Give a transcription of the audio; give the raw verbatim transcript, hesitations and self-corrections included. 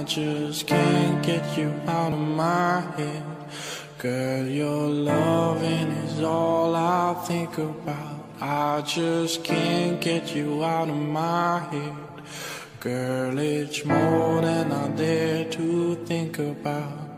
I just can't get you out of my head. Girl, your loving is all I think about. I just can't get you out of my head. Girl, it's more than I dare to think about.